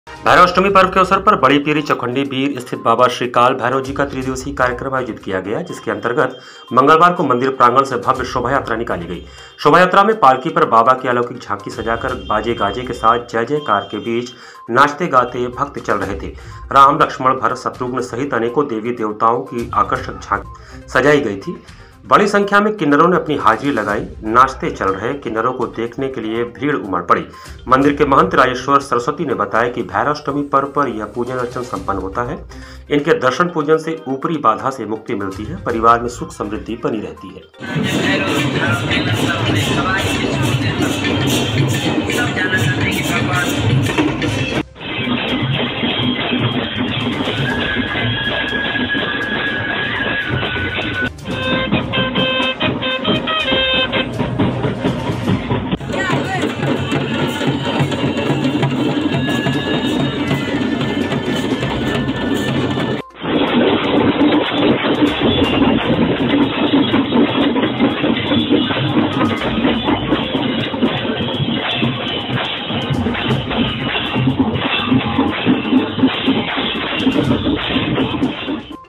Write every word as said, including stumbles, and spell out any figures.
भैरवाष्टमी पर्व के अवसर पर बड़ी पीरी चौखंडी बीर स्थित बाबा श्री काल भैरव जी का त्रिदिवसीय कार्यक्रम आयोजित किया गया, जिसके अंतर्गत मंगलवार को मंदिर प्रांगण से भव्य शोभा यात्रा निकाली गई। शोभा यात्रा में पालकी पर बाबा की अलौकिक झांकी सजाकर बाजे गाजे के साथ जय जयकार के बीच नाचते गाते भक्त चल रहे थे। राम, लक्ष्मण, भरत, शत्रुघ्न सहित अनेकों देवी देवताओं की आकर्षक झांकी सजाई गई थी। बड़ी संख्या में किन्नरों ने अपनी हाजिरी लगाई। नाचते चल रहे किन्नरों को देखने के लिए भीड़ उमड़ पड़ी। मंदिर के महंत राजेश्वर सरस्वती ने बताया कि भैरवाष्टमी पर्व पर यह पूजन अर्चन संपन्न होता है। इनके दर्शन पूजन से ऊपरी बाधा से मुक्ति मिलती है, परिवार में सुख समृद्धि बनी रहती है।